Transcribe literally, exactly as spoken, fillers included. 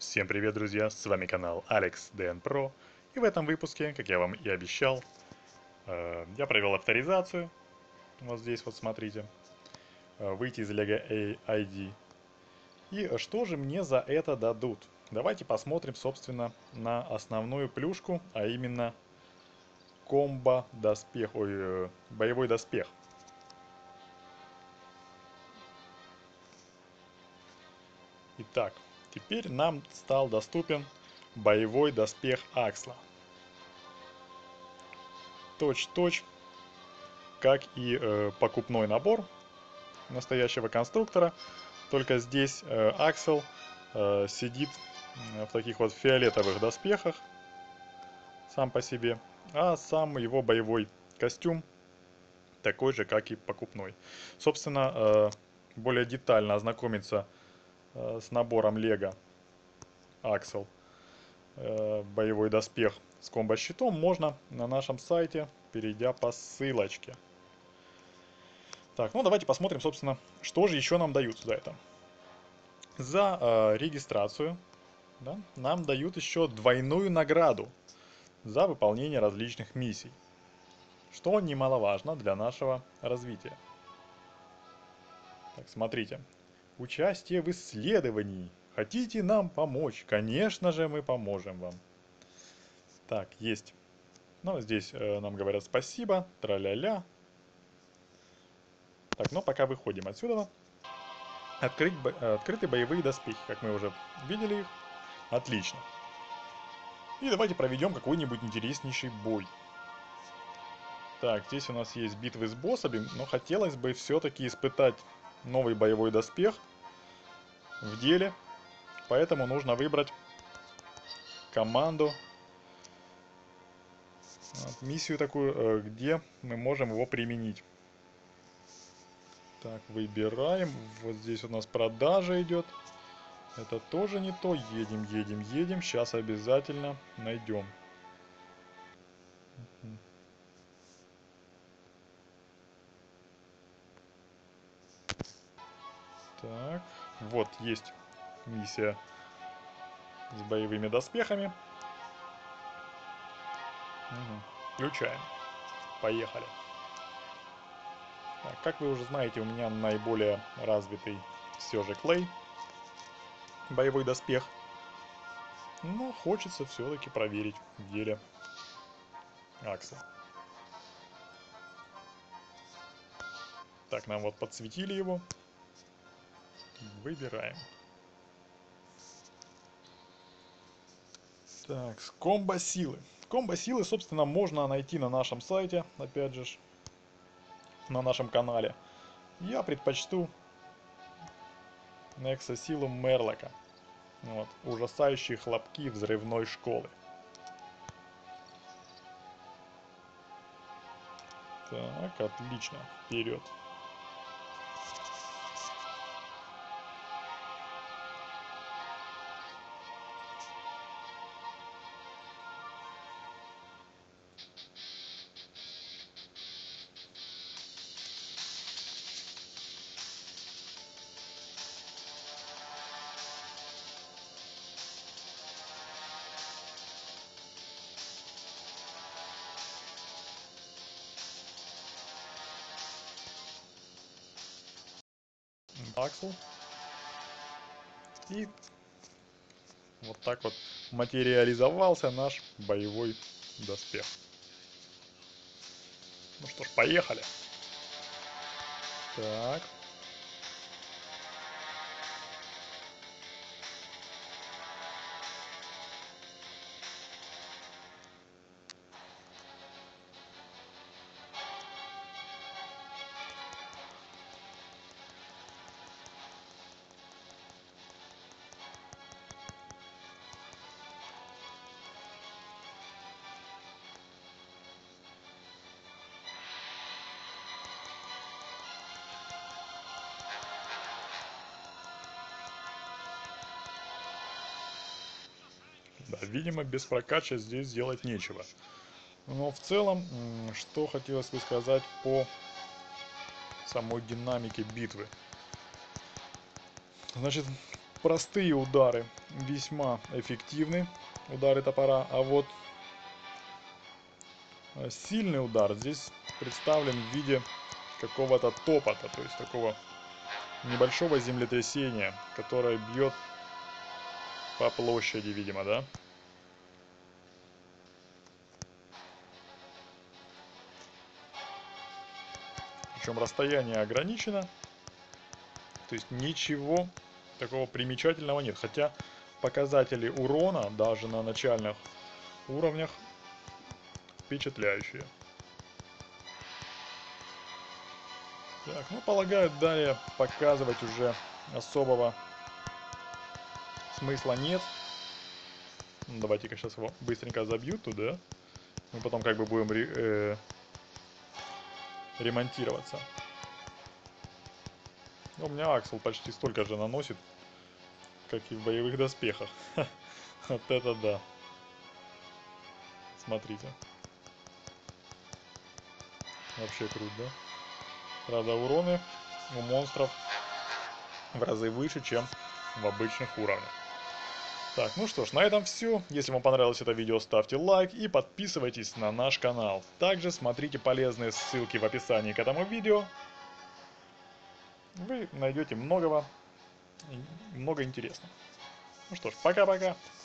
Всем привет, друзья! С вами канал Алекс ди эн про. И в этом выпуске, как я вам и обещал, э, я провел авторизацию. Вот здесь вот смотрите. Э, Выйти из Lego эй ди. И что же мне за это дадут? Давайте посмотрим, собственно, на основную плюшку, а именно комбо доспех, ой, э, боевой доспех. Итак, теперь нам стал доступен боевой доспех Аксла. Точь-точь, как и э, покупной набор настоящего конструктора, только здесь э, Аксел э, сидит в таких вот фиолетовых доспехах сам по себе, а сам его боевой костюм такой же, как и покупной. Собственно, э, более детально ознакомиться э, с набором Лего Аксел э, боевой доспех с комбо-щитом можно на нашем сайте, перейдя по ссылочке. Так, ну давайте посмотрим, собственно, что же еще нам дают за это. За э, регистрацию, да, нам дают еще двойную награду за выполнение различных миссий, что немаловажно для нашего развития. Так, смотрите. Участие в исследовании. Хотите нам помочь? Конечно же, мы поможем вам. Так, есть. Ну, здесь э, нам говорят спасибо, тра-ля-ля. Так, но пока выходим отсюда. Открыть, бо открыты боевые доспехи, как мы уже видели их. Отлично. И давайте проведем какой-нибудь интереснейший бой. Так, здесь у нас есть битвы с боссами, но хотелось бы все-таки испытать новый боевой доспех в деле. Поэтому нужно выбрать команду, миссию такую, где мы можем его применить. Так, выбираем. Вот здесь у нас продажа идет. Это тоже не то. Едем, едем, едем. Сейчас обязательно найдем. Так, вот есть миссия с боевыми доспехами. Угу. Включаем. Поехали. Так, как вы уже знаете, у меня наиболее развитый все же клей. Боевой доспех. Но хочется все-таки проверить в деле Аксла. Так, нам вот подсветили его. Выбираем. Так, комбо силы. Комбо силы, собственно, можно найти на нашем сайте, опять же, на нашем канале. Я предпочту экзосилу Мерлока. Вот, ужасающие хлопки взрывной школы. Так, отлично, вперед. Аксел. И вот так вот материализовался наш боевой доспех. Ну что ж, поехали. Так. Да, видимо, без прокача здесь делать нечего. Но в целом, что хотелось бы сказать по самой динамике битвы. Значит, простые удары весьма эффективны, удары топора, а вот сильный удар здесь представлен в виде какого-то топота, то есть такого небольшого землетрясения, которое бьет по площади, видимо, да? Причем расстояние ограничено, то есть ничего такого примечательного нет, хотя показатели урона даже на начальных уровнях впечатляющие. Так, ну полагаю, далее показывать уже особого смысла нет. Ну, давайте-ка сейчас его быстренько забью туда. Мы потом как бы будем ре э ремонтироваться. Ну, у меня Аксел почти столько же наносит, как и в боевых доспехах. Вот это да. Смотрите. Вообще круто, да? Правда, уроны у монстров в разы выше, чем в обычных уровнях. Так, ну что ж, на этом все. Если вам понравилось это видео, ставьте лайк и подписывайтесь на наш канал. Также смотрите полезные ссылки в описании к этому видео. Вы найдете многого, много интересного. Ну что ж, пока-пока.